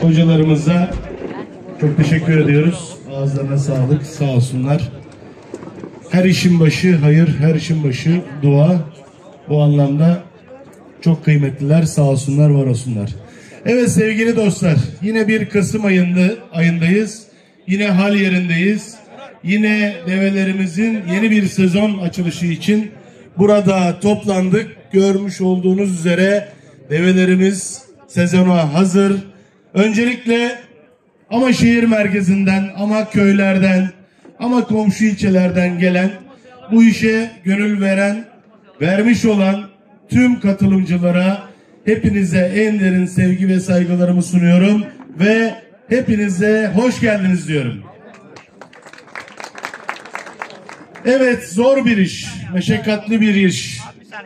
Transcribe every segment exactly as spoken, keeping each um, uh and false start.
hocalarımıza çok teşekkür ediyoruz. Ağızlarına sağlık, sağ olsunlar. Her işin başı hayır, her işin başı dua. Bu anlamda çok kıymetliler, sağ olsunlar, var olsunlar. Evet sevgili dostlar, yine bir Kasım ayında, ayındayız. Yine hal yerindeyiz. Yine develerimizin yeni bir sezon açılışı için burada toplandık. Görmüş olduğunuz üzere develerimiz sezona hazır. Öncelikle ama şehir merkezinden, ama köylerden, ama komşu ilçelerden gelen, bu işe gönül veren, vermiş olan tüm katılımcılara hepinize en derin sevgi ve saygılarımı sunuyorum ve hepinize hoş geldiniz diyorum. Evet, zor bir iş, meşakkatli bir iş.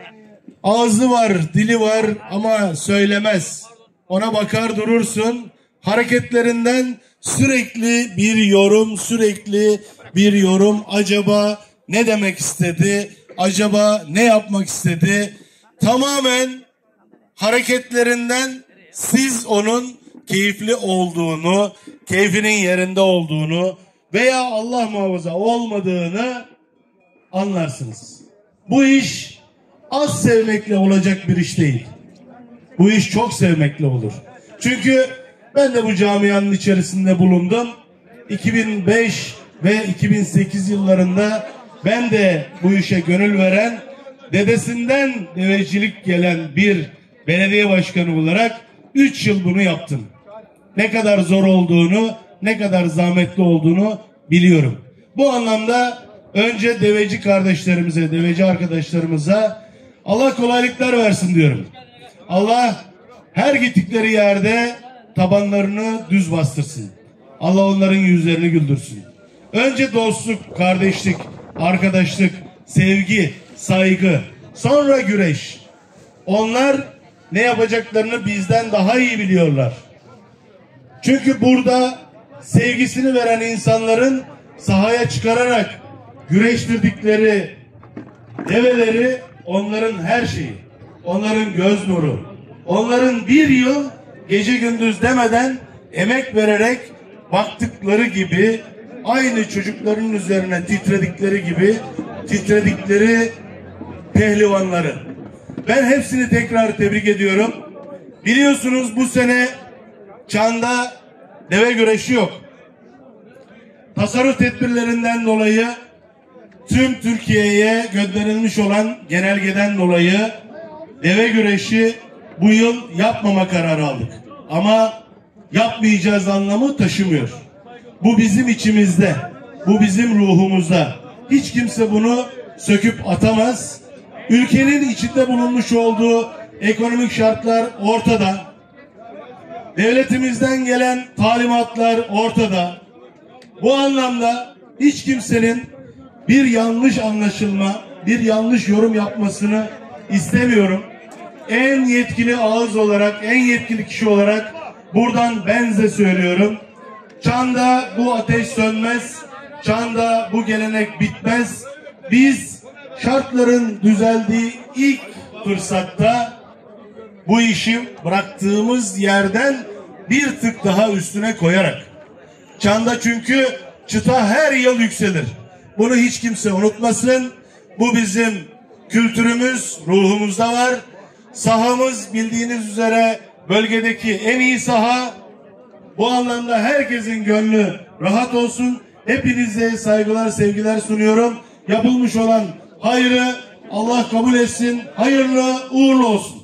Ağzı var, dili var ama söylemez. Ona bakar durursun. Hareketlerinden sürekli bir yorum, sürekli bir yorum. Acaba ne demek istedi? Acaba ne yapmak istedi? Tamamen hareketlerinden siz onun keyifli olduğunu, keyfinin yerinde olduğunu veya Allah muhafaza olmadığını anlarsınız. Bu iş az sevmekle olacak bir iş değil. Bu iş çok sevmekle olur. Çünkü ben de bu camianın içerisinde bulundum. iki bin beş ve iki bin sekiz yıllarında ben de bu işe gönül veren, dedesinden devecilik gelen bir belediye başkanı olarak üç yıl bunu yaptım. Ne kadar zor olduğunu, ne kadar zahmetli olduğunu biliyorum. Bu anlamda önce deveci kardeşlerimize, deveci arkadaşlarımıza Allah kolaylıklar versin diyorum. Allah her gittikleri yerde tabanlarını düz bastırsın. Allah onların yüzlerini güldürsün. Önce dostluk, kardeşlik, arkadaşlık, sevgi, saygı, sonra güreş. Onlar ne yapacaklarını bizden daha iyi biliyorlar. Çünkü burada sevgisini veren insanların sahaya çıkararak güreştirdikleri develeri onların her şeyi, onların göz nuru, onların bir yıl gece gündüz demeden emek vererek baktıkları gibi, aynı çocukların üzerine titredikleri gibi titredikleri pehlivanları. Ben hepsini tekrar tebrik ediyorum. Biliyorsunuz bu sene Çan'da deve güreşi yok. Tasarruf tedbirlerinden dolayı tüm Türkiye'ye gönderilmiş olan genelgeden dolayı deve güreşi bu yıl yapmama kararı aldık. Ama yapmayacağız anlamı taşımıyor. Bu bizim içimizde, bu bizim ruhumuzda. Hiç kimse bunu söküp atamaz. Ülkenin içinde bulunmuş olduğu ekonomik şartlar ortada. Devletimizden gelen talimatlar ortada. Bu anlamda hiç kimsenin bir yanlış anlaşılma, bir yanlış yorum yapmasını istemiyorum. En yetkili ağız olarak, en yetkili kişi olarak buradan ben size söylüyorum. Çan'da bu ateş sönmez, Çan'da bu gelenek bitmez. Biz şartların düzeldiği ilk fırsatta bu işi bıraktığımız yerden bir tık daha üstüne koyarak. Çan'da çünkü çıta her yıl yükselir. Bunu hiç kimse unutmasın. Bu bizim kültürümüz, ruhumuzda var. Sahamız bildiğiniz üzere bölgedeki en iyi saha. Bu anlamda herkesin gönlü rahat olsun. Hepinize saygılar, sevgiler sunuyorum. Yapılmış olan hayrı Allah kabul etsin. Hayırlı uğurlu olsun.